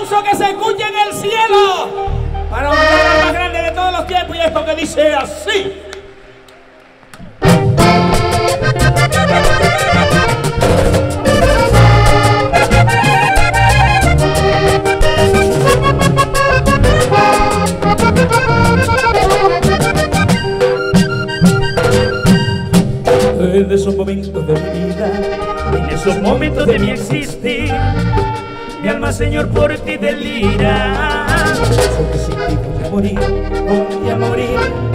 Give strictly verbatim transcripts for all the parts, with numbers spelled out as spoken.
aplauso que se escuche en el cielo para honrar al más grande de todos los tiempos. Y esto que dice así. En esos momentos de mi vida, en esos momentos de mi existir, mi alma, Señor, por ti delira. Porque sin ti voy a morir, voy a morir.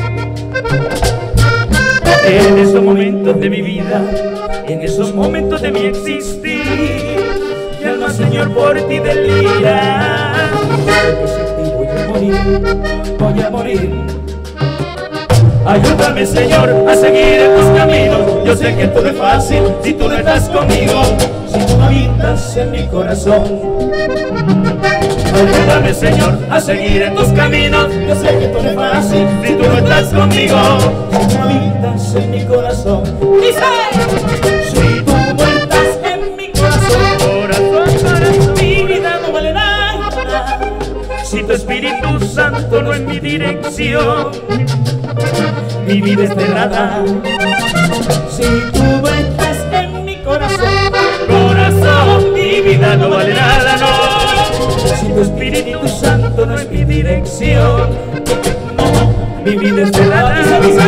En esos momentos de mi vida, en esos momentos de mi existir, mi alma, Señor, por ti delira. Porque sin ti voy a morir, voy a morir. Ayúdame, Señor, a seguir en tus caminos. Yo sé que todo es fácil si tú no estás conmigo, si tú no habitas en mi corazón. Ayúdame, Señor, a seguir en tus caminos. Yo sé que todo es fácil si tú no estás conmigo, si tú no habitas en mi corazón. Dice, si tú no estás en mi corazón, corazón, corazón, mi vida no vale nada. Si tu Espíritu Santo no es mi dirección, mi vida es cerrada. Si tú no estás en mi corazón, corazón, mi vida no vale nada, no. Si tu Espíritu Santo no es mi dirección, no, mi vida es cerrada.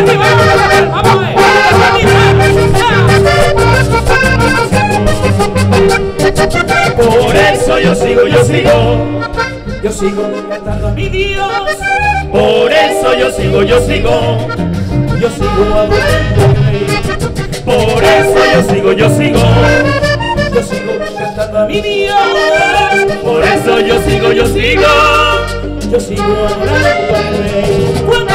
Por eso yo sigo, yo sigo, yo sigo cantando a mi Dios. Por eso yo sigo, yo sigo, yo sigo adorando a mi Rey. Por eso yo sigo, yo sigo, yo sigo cantando a mi Dios. Por eso yo sigo, yo sigo, yo sigo adorando a mi Rey. Cuando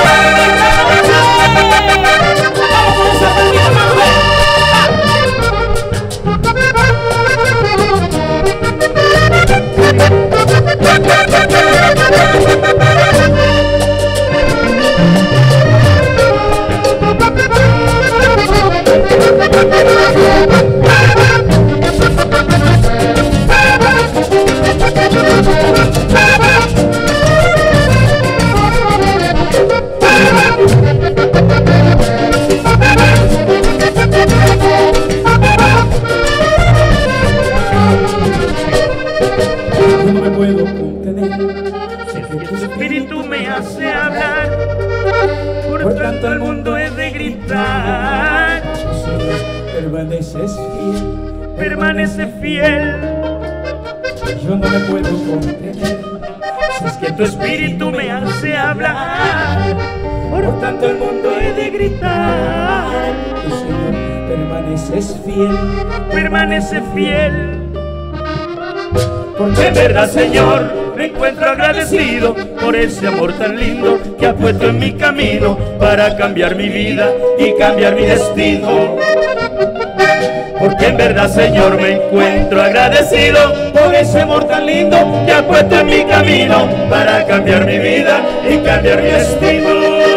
no me puedo contener, siento que tu Espíritu me hace hablar, por tanto el mundo es de gritar. Señor, permaneces fiel, permanece fiel. Yo no me puedo contener, si es que tu Espíritu me hace hablar, por tanto el mundo es de gritar. Señor, permaneces fiel, permanece fiel. Porque en verdad, Señor, me encuentro agradecido por ese amor tan lindo que has puesto en mi camino para cambiar mi vida y cambiar mi destino. Porque en verdad, Señor, me encuentro agradecido por ese amor tan lindo que has puesto en mi camino para cambiar mi vida y cambiar mi destino.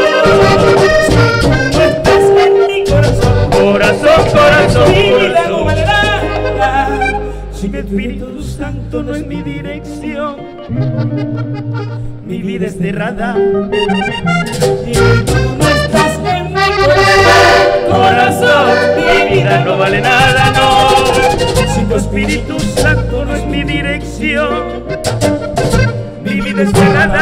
Si tú no estás en mi corazón, corazón, corazón, mi vida no vale nada. Si tu Espíritu Santo no es mi dirección, mi vida es cerrada. Si tú no estás en mi corazón, corazón, mi vida no vale nada, no. Si tu Espíritu Santo no es mi dirección, mi vida es cerrada.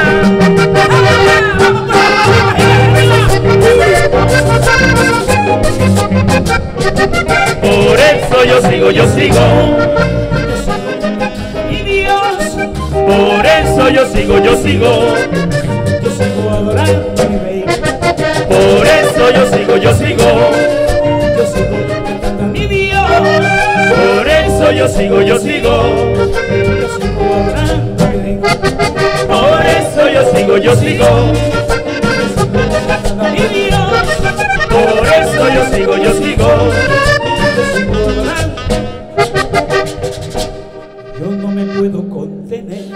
Por eso yo sigo, yo sigo, mi Dios. Por eso yo sigo, yo sigo, yo sigo adorando a mi Rey. Por eso yo sigo, yo sigo, yo sigo cantando a mi Dios. Por eso yo sigo, yo sigo, yo sigo adorando a mi Rey. Por eso yo sigo, yo sigo, yo sigo cantando a mi Dios. Por eso yo sigo, yo sigo, yo sigo adorando. Yo no me puedo contener,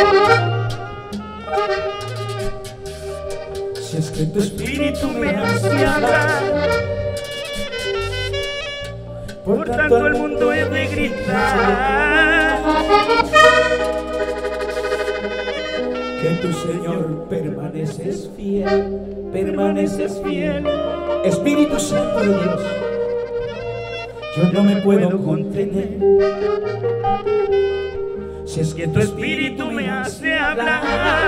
si es que tu Espíritu me hace hablar, por tanto el mundo es de gritar. permaneces fiel, permaneces fiel. Espíritu Santo de Dios, yo no me puedo contener. Si es que tu espíritu me hace hablar,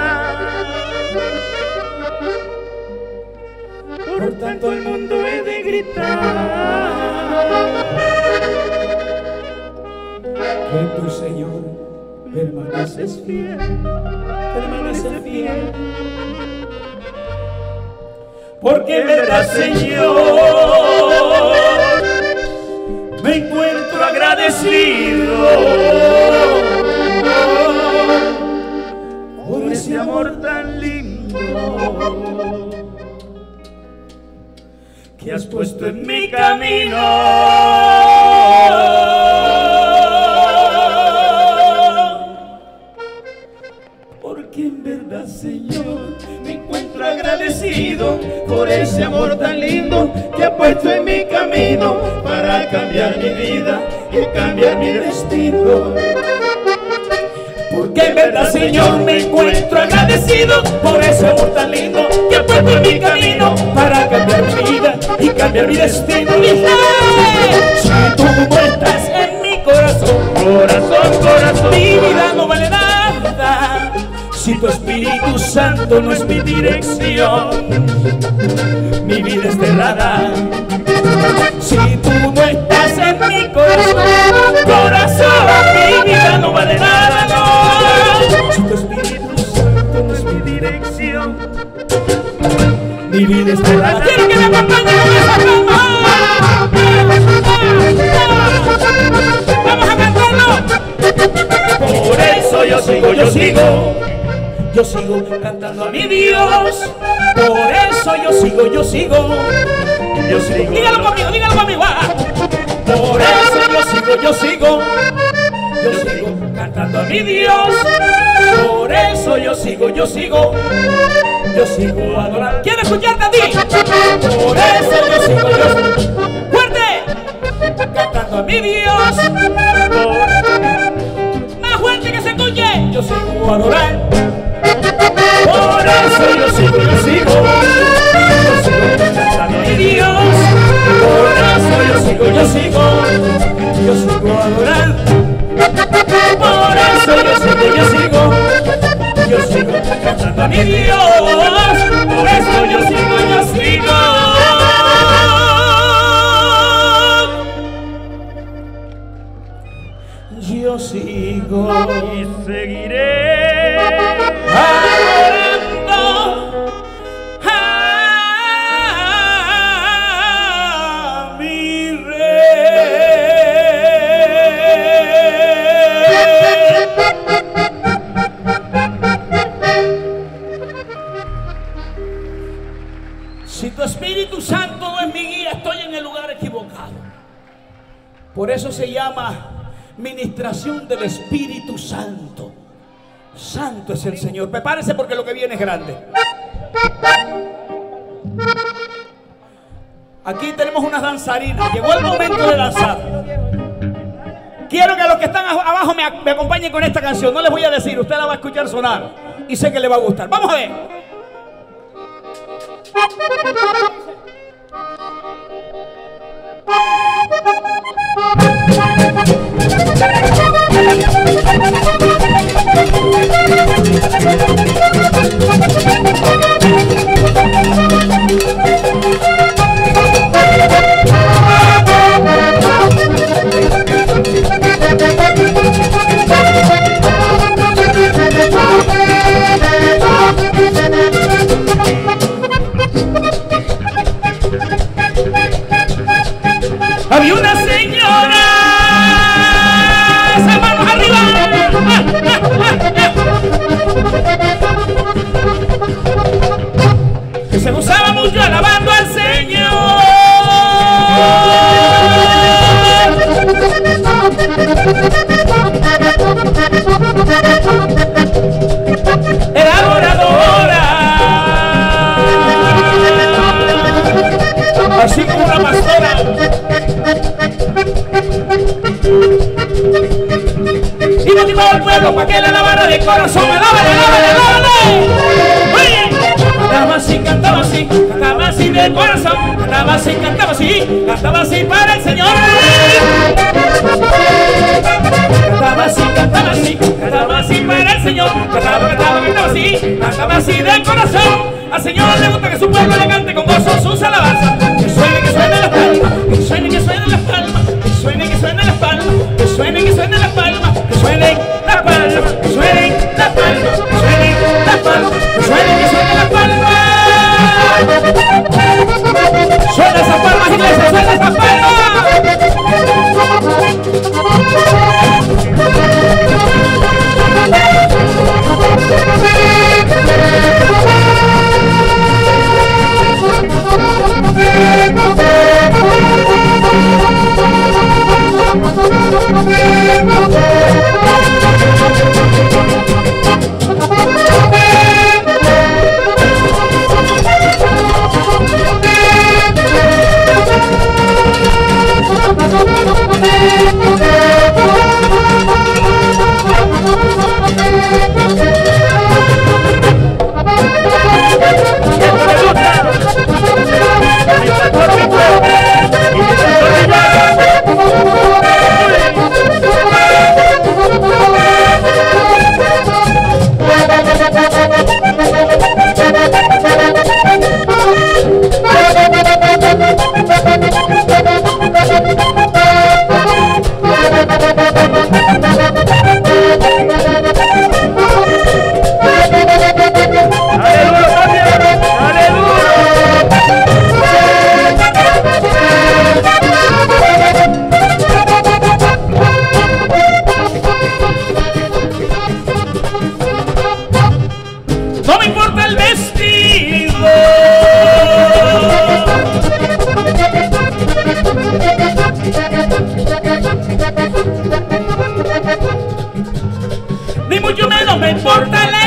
por tanto el mundo he de gritar que tu Señor permaneces fiel, permaneces fiel. Porque en verdad, Señor, me encuentro agradecido por ese amor tan lindo que has puesto en mi camino. Porque en verdad, Señor, me encuentro agradecido por ese amor tan lindo que ha puesto en mi camino para cambiar mi vida y cambiar mi destino. Porque en verdad, Señor, me encuentro agradecido por ese amor tan lindo que ha puesto en mi camino para cambiar mi vida y cambiar mi destino. Si tú no estás en mi corazón, corazón, corazón, mi vida no vale nada. Si tu Espíritu Santo no es mi dirección, mi vida es cerrada. Si tú no estás en mi corazón, corazón, mi vida no vale nada, no. Si tu Espíritu Santo no es mi dirección, mi vida es cerrada. Quiero que me acompañen en esa palma. Vamos a cantarlo. Por eso yo sigo, yo sigo. Yo sigo cantando a mi Dios. Por eso yo sigo, yo sigo. Yo sigo. Dígalo conmigo, dígalo conmigo. Por eso yo sigo, yo sigo. Yo sigo cantando a mi Dios. Por eso yo sigo, yo sigo. Yo sigo adorando. ¿Quiero escucharte a ti? Por eso yo sigo, yo sigo. ¡Fuerte! Cantando a mi Dios. Más fuerte que se escuche. Yo sigo adorando. Por eso yo sigo, yo sigo, yo sigo cantando a mi Dios. Por eso yo sigo, yo sigo, yo sigo adorando. Por eso yo sigo, yo sigo, yo sigo cantando a mi Dios. Por eso yo sigo, yo sigo. Yo sigo y seguiré adorando a mi Rey. Si tu Espíritu Santo no es mi guía, estoy en el lugar equivocado. Por eso se llama ministración del Espíritu Santo. Santo es el Señor. Prepárese porque lo que viene es grande. Aquí tenemos unas danzarinas. Llegó el momento de danzar. Quiero que los que están abajo me, me acompañen con esta canción. No les voy a decir, usted la va a escuchar sonar y sé que le va a gustar. Vamos a ver. Había una señora, esas manos arriba, que se gozaba mucho alabando al Señor. Era adoradora, así como una pastora. Y motivaba al pueblo para que la alabara de corazón. ¡Alábale, alábale, alábale! cantaba así, cantaba así, cantaba así de corazón, cantaba así, cantaba así, cantaba así para el Señor. Cantaba así, cantaba así, cantaba así para el Señor, cantaba, cantaba, cantaba así, cantaba así de corazón. Al Señor le gusta que su pueblo le cante con gozo sus alabanzas. Que suene, que suene las palmas, que suene, que suene las palmas, que suene, que suene las palmas, que suene, que suene las palmas, que suene las palmas, que suene las palmas, que suene las palmas, que suene, que suene las palmas. Suena esas palmas, iglesia, suena esas palmas. Ni mucho menos me importa la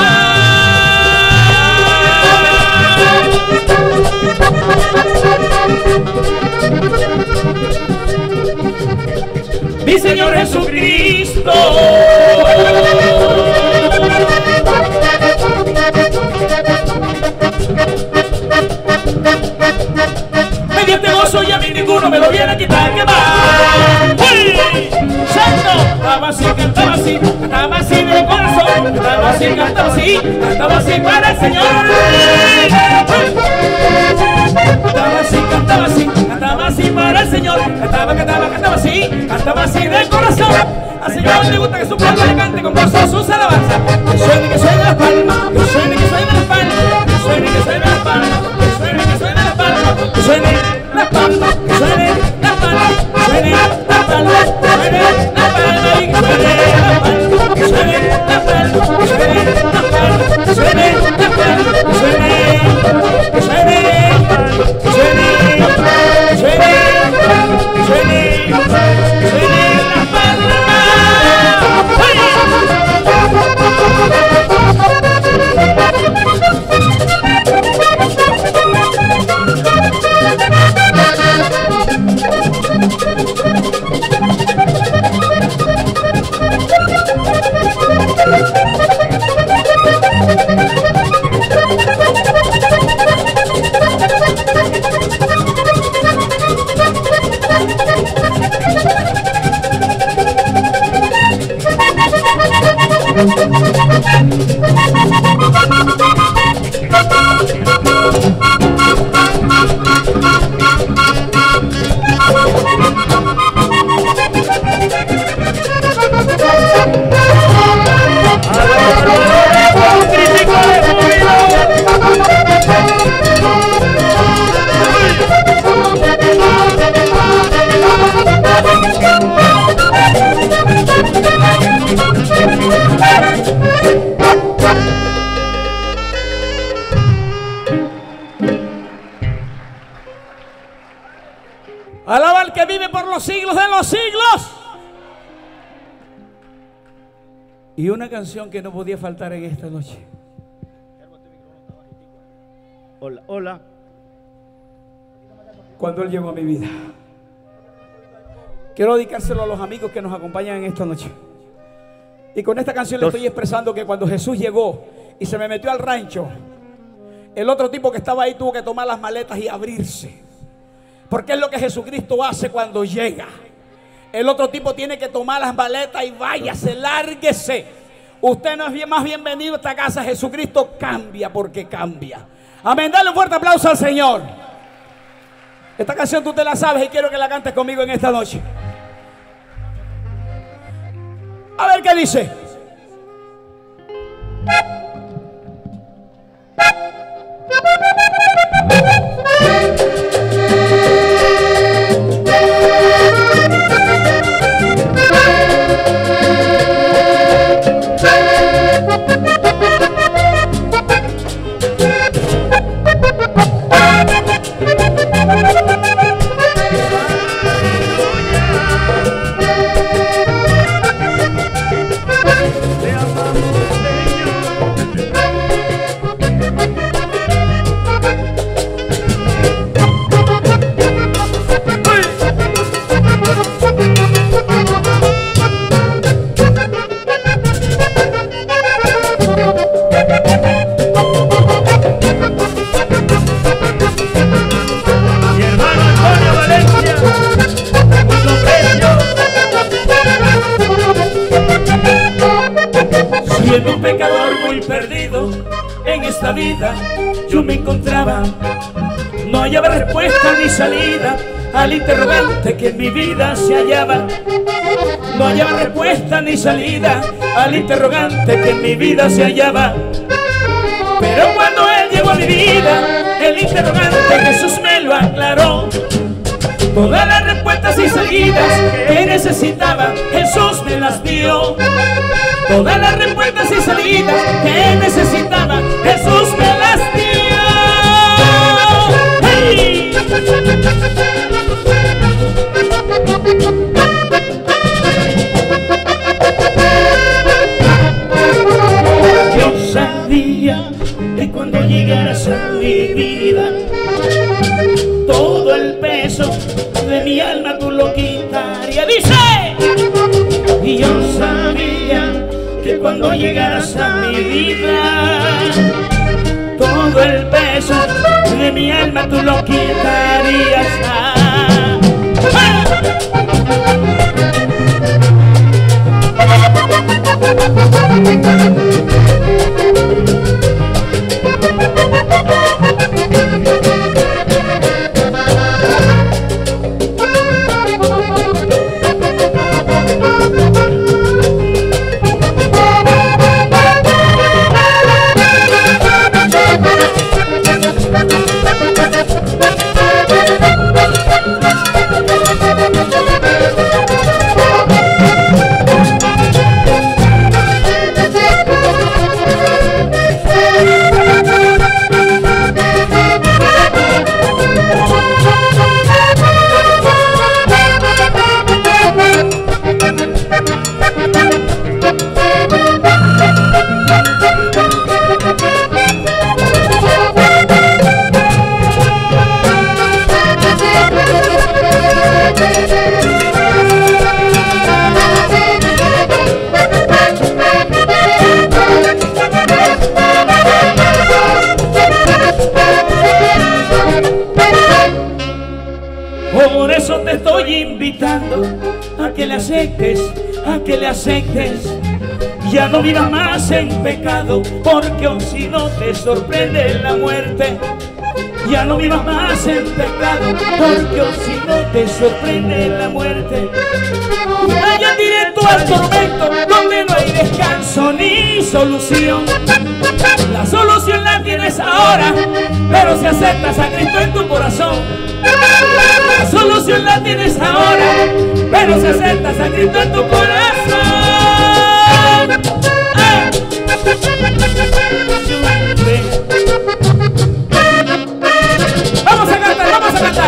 edad. Mi Señor Jesucristo me dio este gozo y a mí ninguno me lo viene a quitar. ¿Qué más? ¡Uy! ¡Santo! Cantaba así, cantaba así, cantaba así de corazón, cantaba así, cantaba así, cantaba así para el Señor. Cantaba así, cantaba así, cantaba así para el Señor, cantaba, cantaba, cantaba así, cantaba así de corazón. Al Señor le gusta que su pueblo le cante con gozo sus alabanzas. Que suene, que suene las palmas, que suene, que suene las palmas, que suene, que suene las palmas, que suene, que suene las palmas, que suene las palmas, que suene las palmas, que suene las palmas, que suene las palmas y que suene las palmas, que suene las palmas, que suene las palmas, que suene las palmas, que suene, que suene, que suene, que suene, que suene, que suene las palmas. Alaba al que vive por los siglos de los siglos. Y una canción que no podía faltar en esta noche. Hola, hola. Cuando Él llegó a mi vida. Quiero dedicárselo a los amigos que nos acompañan en esta noche. Y con esta canción le estoy expresando que cuando Jesús llegó y se me metió al rancho El otro tipo que estaba ahí tuvo que tomar las maletas y abrirse, porque es lo que Jesucristo hace cuando llega. El otro tipo tiene que tomar las maletas y váyase, lárguese. Usted no es bien, más bienvenido a esta casa. Jesucristo cambia porque cambia. Amén. Dale un fuerte aplauso al Señor. Esta canción tú te la sabes y quiero que la cantes conmigo en esta noche. A ver qué dice. Siendo un pecador muy perdido en esta vida, yo me encontraba. No hallaba respuesta ni salida al interrogante que en mi vida se hallaba. No hallaba respuesta ni salida al interrogante que en mi vida se hallaba. Pero cuando Él llegó a mi vida, el interrogante Jesús me lo aclaró. Todas las respuestas y salidas que necesitaba, Jesús me las dio. Todas las respuestas y salidas que necesitaba, Jesús me las dio. ¡Hey! Yo sabía que cuando llegaras a mi vida, todo el peso de mi alma tú lo quitarías. Dice, y yo sabía que cuando llegaras a mi vida, todo el peso de mi alma tú lo quitarías. Ah, ah. Por eso te estoy invitando a que le aceptes, a que le aceptes. Ya no vivas más en pecado, porque o si no te sorprende la muerte. Ya no vivas más en pecado, porque o si no te sorprende la muerte. Vaya directo al tormento, donde no hay descanso ni solución. La solución la tienes ahora, pero si aceptas a Cristo en tu corazón. La solución la tienes ahora, pero si aceptas a Cristo en tu corazón. ¡Ah! Vamos a cantar, vamos a cantar.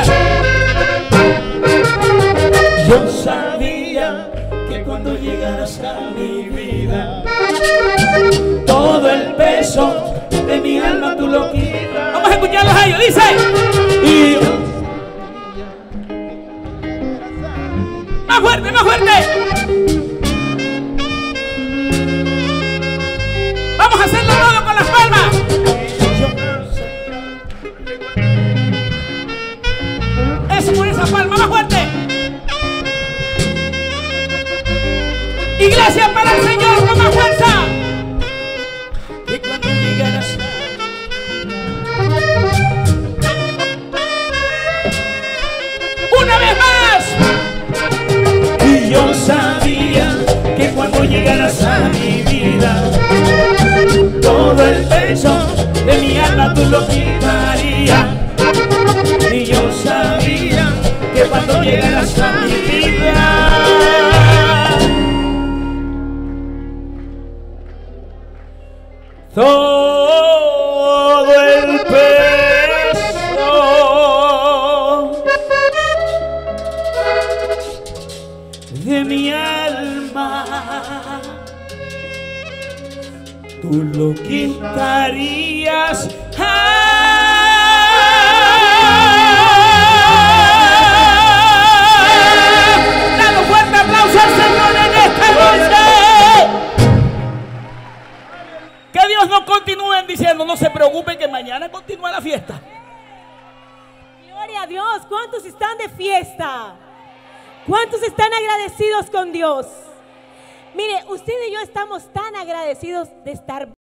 Yo sabía que cuando llegaras a mi vida, todo el peso de mi alma tú lo quitas. Vamos a escucharlos a ellos, dice. Y yo, más fuerte, más fuerte. Vamos a hacerlo todo con las palmas. esa palma, más fuerte. Iglesia para el Señor, con más fuerza. Que cuando llegaras una vez más. Y yo sabía que cuando llegaras a mi vida, todo el peso de mi alma tú lo quitarías. Y yo sabía que cuando llegaras a mi vida, todo el peso de mi alma tú lo quitarías. Dale un fuerte aplauso al Señor en esta noche. Que Dios nos continúe diciendo, no se preocupen que mañana continúa la fiesta. Gloria a Dios. ¿Cuántos están de fiesta? ¿Cuántos están agradecidos con Dios? Mire, usted y yo estamos tan agradecidos de estar